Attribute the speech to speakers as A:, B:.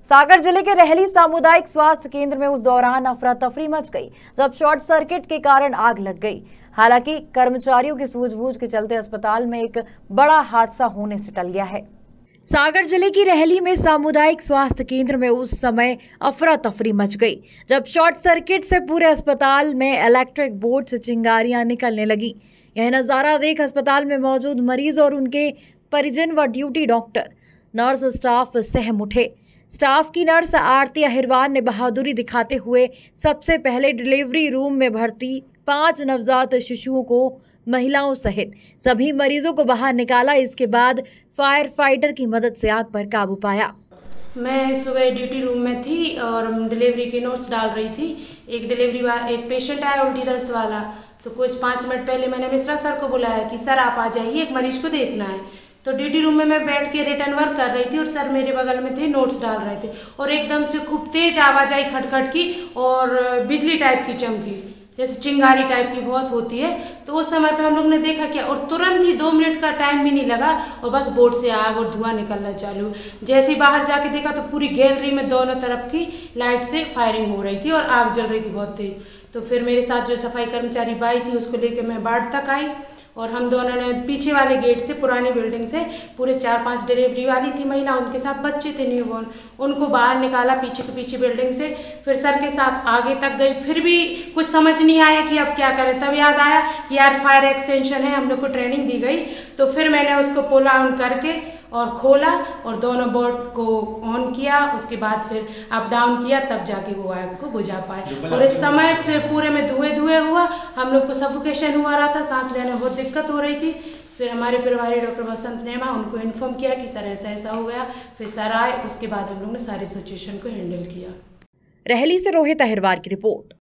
A: सागर जिले के रहली सामुदायिक स्वास्थ्य केंद्र में उस दौरान अफरा तफरी मच गई जब शॉर्ट सर्किट के कारण आग लग गई। हालांकि कर्मचारियों की सूझबूझ के चलते अस्पताल में एक बड़ा हादसा होने से टल गया है। सागर जिले की रहली में सामुदायिक स्वास्थ्य केंद्र में उस समय अफरा तफरी मच गई जब शॉर्ट सर्किट से पूरे अस्पताल में इलेक्ट्रिक बोर्ड से चिंगारियां निकलने लगी। यह नजारा देख अस्पताल में मौजूद मरीज और उनके परिजन व ड्यूटी डॉक्टर, नर्स स्टाफ सहम उठे। स्टाफ की नर्स आरती अहिरवार ने बहादुरी दिखाते हुए सबसे पहले डिलीवरी रूम में भर्ती 5 नवजात शिशुओं को महिलाओं सहित सभी मरीजों को बाहर निकाला। इसके बाद फायर फाइटर की मदद से आग पर काबू पाया।
B: मैं सुबह ड्यूटी रूम में थी और डिलीवरी के नोट्स डाल रही थी। एक पेशेंट आया उल्टी दस्त वाला, तो कुछ 5 मिनट पहले मैंने मिश्रा सर को बुलाया कि सर आप आ जाइए, एक मरीज को देखना है। तो ड्यूटी रूम में मैं बैठ के रिटर्न वर्क कर रही थी और सर मेरे बगल में थे, नोट्स डाल रहे थे और एकदम से खूब तेज आवाज आई खटखट की और बिजली टाइप की चमकी, जैसे चिंगारी टाइप की बहुत होती है। तो उस समय पे हम लोग ने देखा क्या, और तुरंत ही 2 मिनट का टाइम भी नहीं लगा और बस बोर्ड से आग और धुआं निकलना चालू। जैसे ही बाहर जाके देखा तो पूरी गैलरी में दोनों तरफ की लाइट से फायरिंग हो रही थी और आग जल रही थी बहुत तेज। तो फिर मेरे साथ जो सफाई कर्मचारी बाई थी उसको लेकर मैं वार्ड तक आई और हम दोनों ने पीछे वाले गेट से, पुरानी बिल्डिंग से, पूरे 4-5 डिलीवरी वाली थी महिला, उनके साथ बच्चे थे न्यूबॉर्न, उनको बाहर निकाला पीछे के पीछे बिल्डिंग से। फिर सर के साथ आगे तक गई, फिर भी कुछ समझ नहीं आया कि अब क्या करें। तब याद आया कि यार फायर एक्सटेंशन है, हम लोग को ट्रेनिंग दी गई। तो फिर मैंने उसको पुल ऑन करके और खोला और दोनों बोर्ड को ऑन किया, उसके बाद फिर अप डाउन किया, तब जाके वो आग को बुझा पाए। और इस समय फिर पूरे में धुएं हुआ, हम लोग को सफोकेशन हुआ रहा था, सांस लेने में बहुत दिक्कत हो रही थी। फिर हमारे प्रभारी डॉक्टर बसंत नेमा, उनको इन्फॉर्म किया कि सर ऐसा ऐसा हो गया। फिर सर आए, उसके बाद हम लोग ने सारी सिचुएशन को हैंडल किया।
A: रहली से रोहित अहिरवार की रिपोर्ट।